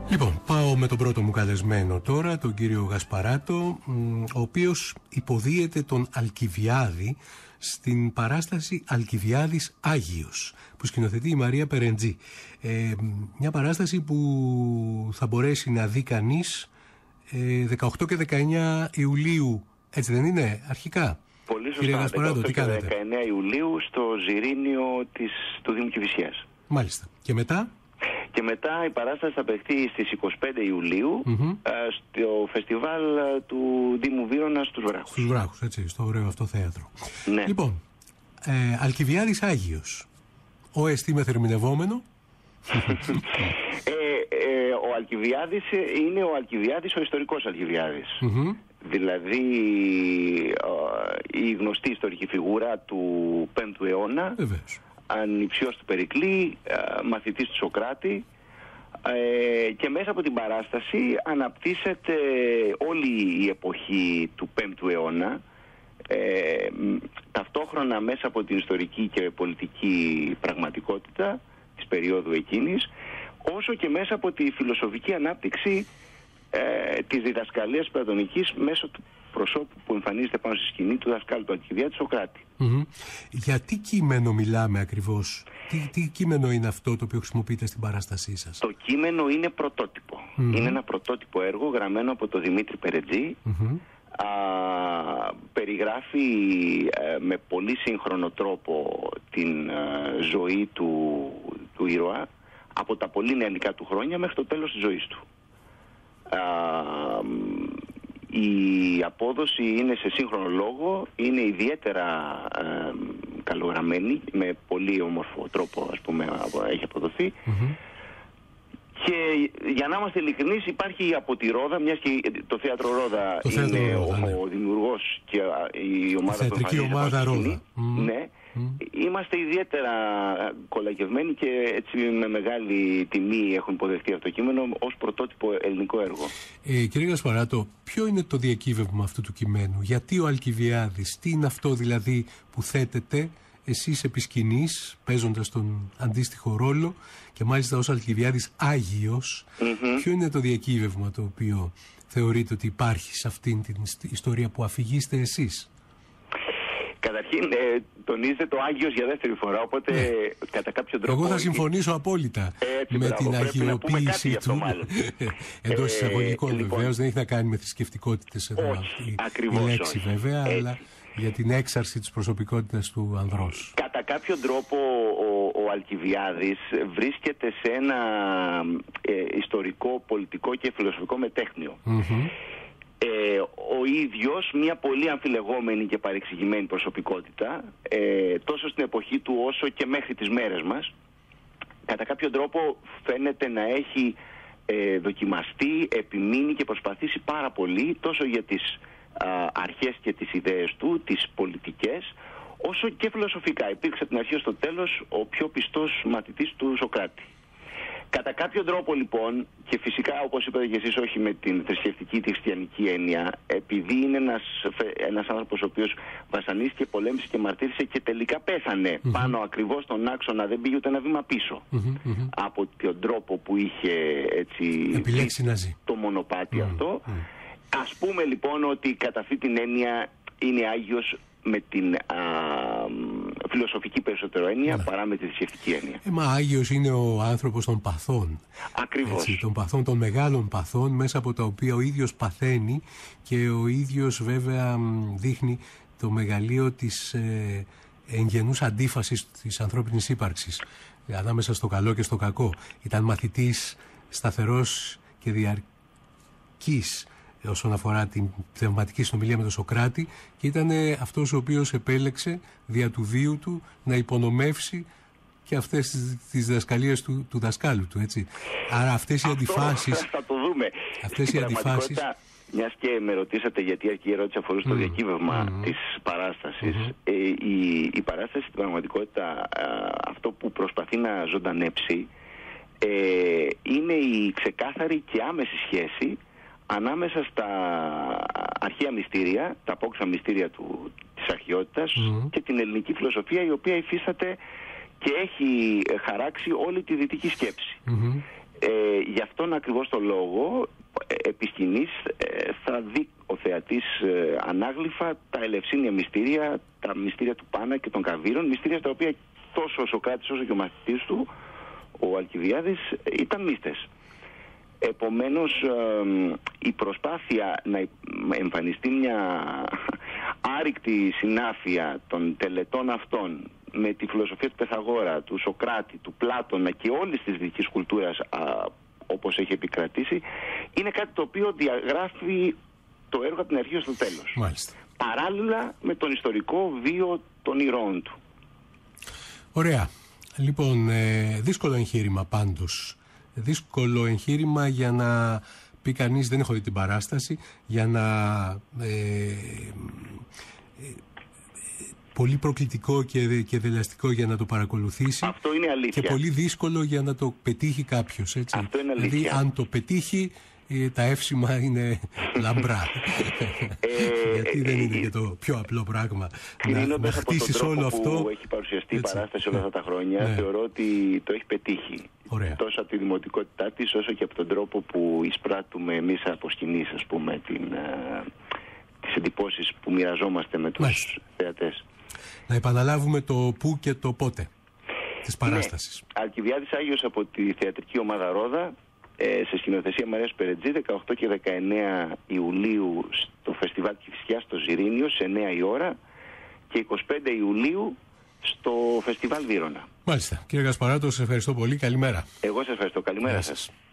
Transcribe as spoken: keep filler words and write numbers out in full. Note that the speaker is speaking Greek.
Λοιπόν, πάω με τον πρώτο μου καλεσμένο τώρα, τον κύριο Γασπαράτο, ο οποίος υποδίεται τον Αλκιβιάδη στην παράσταση Αλκιβιάδης Άγιος, που σκηνοθετεί η Μαρία Περεντζή. Ε, μια παράσταση που θα μπορέσει να δει κανείς ε, δεκαοκτώ και δεκαεννιά Ιουλίου, έτσι δεν είναι, αρχικά? Πολύ σωστά. Κύριε Γασπαράτο, τι κάνετε? δεκαεννέα Ιουλίου στο Ζιρήνιο της, του Δήμου Κηφισιάς. Μάλιστα. Και μετά? Και μετά η παράσταση θα παιχτεί στις είκοσι πέντε Ιουλίου mm-hmm. στο φεστιβάλ του Δήμου Βύρωνα στους Βράχους. Στους Βράχους, έτσι, στο ωραίο αυτό θέατρο. Ναι. Λοιπόν, ε, Αλκιβιάδης Άγιος, ο εστί μεθερμινευόμενο. ε, ε, ο Αλκιβιάδης είναι ο Αλκιβιάδης, ο ιστορικός Αλκιβιάδης. Mm-hmm. Δηλαδή ε, η γνωστή ιστορική φιγούρα του πέμπτου αιώνα. Βεβαίως. Ανιψιός του Περικλή, μαθητής του Σωκράτη, ε, και μέσα από την παράσταση αναπτύσσεται όλη η εποχή του πέμπτου αιώνα, ε, ταυτόχρονα μέσα από την ιστορική και πολιτική πραγματικότητα της περίοδου εκείνης, όσο και μέσα από τη φιλοσοφική ανάπτυξη ε, της διδασκαλίας πλατωνικής μέσω του προσώπου που εμφανίζεται πάνω στη σκηνή του δασκάλου του Αλκιβιάδη Σωκράτη. Mm-hmm. Για τι κείμενο μιλάμε ακριβώς? Τι, τι κείμενο είναι αυτό το οποίο χρησιμοποιείτε στην παράστασή σας? Το κείμενο είναι πρωτότυπο. Mm-hmm. Είναι ένα πρωτότυπο έργο γραμμένο από τον Δημήτρη Περεντζή. Mm-hmm. Α, περιγράφει ε, με πολύ σύγχρονο τρόπο την ε, ζωή του, του ήρωα από τα πολύ νεανικά του χρόνια μέχρι το τέλος της ζωής του. Α, η απόδοση είναι σε σύγχρονο λόγο, είναι ιδιαίτερα ε, καλογραμμένη, με πολύ όμορφο τρόπο, ας πούμε, έχει αποδοθεί. Mm-hmm. Και για να είμαστε ειλικρινείς, υπάρχει από τη Ρόδα, μιας και το θέατρο Ρόδα το είναι θέατρο Ρόδα, ο, ναι. ο δημιουργός και η ομάδα που εμφανίζεται ομάδα Ρόδα. Mm. Ναι. Mm. Είμαστε ιδιαίτερα κολακευμένοι και έτσι με μεγάλη τιμή έχουν υποδεχτεί αυτό το κείμενο ως πρωτότυπο ελληνικό έργο. Ε, κύριε Γασπαράτο, ποιο είναι το διακύβευμα αυτού του κειμένου? Γιατί ο Αλκιβιάδης? Τι είναι αυτό δηλαδή που θέτετε εσείς επί σκηνής, παίζοντας τον αντίστοιχο ρόλο και μάλιστα ως Αλκιβιάδης Άγιος? Mm-hmm. Ποιο είναι το διακύβευμα το οποίο θεωρείτε ότι υπάρχει σε αυτήν την ιστορία που αφηγείστε εσείς? Καταρχήν, ε, τονίζεται το Άγιος για δεύτερη φορά, οπότε ναι. κατά κάποιο τρόπο... Εγώ θα συμφωνήσω απόλυτα έτσι, με μπράβο, την αγιοποίηση του. Εντός εισαγωγικών λοιπόν, βεβαίως, δεν έχει να κάνει με θρησκευτικότητες εδώ όχι, η, ακριβώς, η λέξη όχι. βέβαια, έτσι. αλλά για την έξαρση της προσωπικότητας του ανδρός. Κατά κάποιο τρόπο ο, ο Αλκιβιάδης βρίσκεται σε ένα ε, ιστορικό, πολιτικό και φιλοσοφικό μετέχνιο. Mm-hmm. Ε, ο ίδιος μια πολύ αμφιλεγόμενη και παρεξηγημένη προσωπικότητα, ε, τόσο στην εποχή του όσο και μέχρι τις μέρες μας. Κατά κάποιο τρόπο φαίνεται να έχει ε, δοκιμαστεί, επιμείνει και προσπαθήσει πάρα πολύ τόσο για τις α, αρχές και τις ιδέες του, τις πολιτικές, όσο και φιλοσοφικά. Υπήρξε από την αρχή στο τέλος ο πιο πιστός μαθητής του Σωκράτη. Κατά κάποιο τρόπο λοιπόν, και φυσικά όπως είπατε και εσείς, όχι με την θρησκευτική, τη χριστιανική έννοια, επειδή είναι ένας, ένας άνθρωπος ο οποίος βασανίστηκε, πολέμησε και μαρτύρησε και τελικά πέθανε mm-hmm. πάνω ακριβώς στον άξονα, δεν πήγε ούτε ένα βήμα πίσω mm-hmm. από τον τρόπο που είχε έτσι, επιλέξει να ζει το μονοπάτι mm-hmm. αυτό. Mm-hmm. Ας πούμε λοιπόν ότι κατά αυτή την έννοια είναι Άγιος με την α, φιλοσοφική περισσότερο έννοια ναι. παρά με τη θρησκευτική έννοια. Ε, μα Άγιος είναι ο άνθρωπος των παθών. Ακριβώς. Έτσι, των παθών, των μεγάλων παθών, μέσα από τα οποία ο ίδιος παθαίνει και ο ίδιος βέβαια δείχνει το μεγαλείο της ε, εγγενούς αντίφασης της ανθρώπινης ύπαρξης ανάμεσα στο καλό και στο κακό. Ήταν μαθητής σταθερός και διαρκής όσον αφορά την πνευματική συνομιλία με τον Σωκράτη και ήταν αυτός ο οποίος επέλεξε δια του βίου του να υπονομεύσει και αυτές τις διδασκαλίες του, του δασκάλου του, έτσι. Άρα αυτές οι Αυτό αντιφάσεις... θα το δούμε. Αυτές Στην οι αντιφάσεις... Μιας και με ρωτήσατε γιατί η αρχική ερώτηση αφορούσε mm. το διακύβευμα mm. της παράστασης. Mm-hmm. Ε, η, η παράσταση στην πραγματικότητα α, αυτό που προσπαθεί να ζωντανέψει ε, είναι η ξεκάθαρη και άμεση σχέση ανάμεσα στα αρχαία μυστήρια, τα απόκριφα μυστήρια του, της αρχαιότητας mm. και την ελληνική φιλοσοφία, η οποία υφίσταται και έχει χαράξει όλη τη δυτική σκέψη. Mm-hmm. Ε, γι' αυτόν ακριβώς το λόγο επί σκηνής ε, θα δει ο θεατής ε, ανάγλυφα τα ελευσίνια μυστήρια, τα μυστήρια του Πάνα και των Καβύρων, μυστήρια τα οποία τόσο ο Σωκράτης όσο και ο μαθητής του, ο Αλκιβιάδης, ήταν μύστες. Επομένως ε, η προσπάθεια να εμφανιστεί μια άρρηκτη συνάφεια των τελετών αυτών με τη φιλοσοφία του Πυθαγόρα, του Σωκράτη, του Πλάτωνα και όλης της δυτικής κουλτούρας α, όπως έχει επικρατήσει, είναι κάτι το οποίο διαγράφει το έργο από την αρχή ως το τέλος. Μάλιστα. Παράλληλα με τον ιστορικό βίο των ηρώων του. Ωραία. Λοιπόν, ε, δύσκολο εγχείρημα πάντως. Δύσκολο εγχείρημα για να πει κανείς, δεν έχω δει την παράσταση, για να... Ε, ε, πολύ προκλητικό και, και δελεαστικό για να το παρακολουθήσει. Αυτό είναι αλήθεια. Και πολύ δύσκολο για να το πετύχει κάποιος, έτσι. Αυτό είναι αλήθεια. Δηλαδή, αν το πετύχει, τα εύσημα είναι λαμπρά. Ε, Γιατί δεν είναι και το πιο απλό πράγμα να, να χτίσεις όλο αυτό. Που έχει παρουσιαστεί η παράσταση όλα αυτά τα χρόνια, ναι. Θεωρώ ότι το έχει πετύχει. Ωραία. Τόσο από τη δημοτικότητά της, όσο και από τον τρόπο που εισπράττουμε εμείς από σκηνής, ας πούμε, την, uh, τις εντυπώσεις που μοιραζόμαστε με τους Μάλιστα. θεατές. Να επαναλάβουμε το πού και το πότε της παράστασης. Ναι. Αλκιβιάδης Άγιος από τη θεατρική ομάδα Ρόδα, ε, σε σκηνοθεσία Μαρίας Περετζή, δεκαοκτώ και δεκαεννέα Ιουλίου στο Φεστιβάλ Κηφισιάς στο Ζιρήνιο, σε εννέα η ώρα, και εικοστή πέμπτη Ιουλίου στο Φεστιβάλ Βύρωνα. Μάλιστα. Κύριε Γασπαράτο, σας ευχαριστώ πολύ. Καλημέρα. Εγώ σας ευχαριστώ. Καλημέρα σας.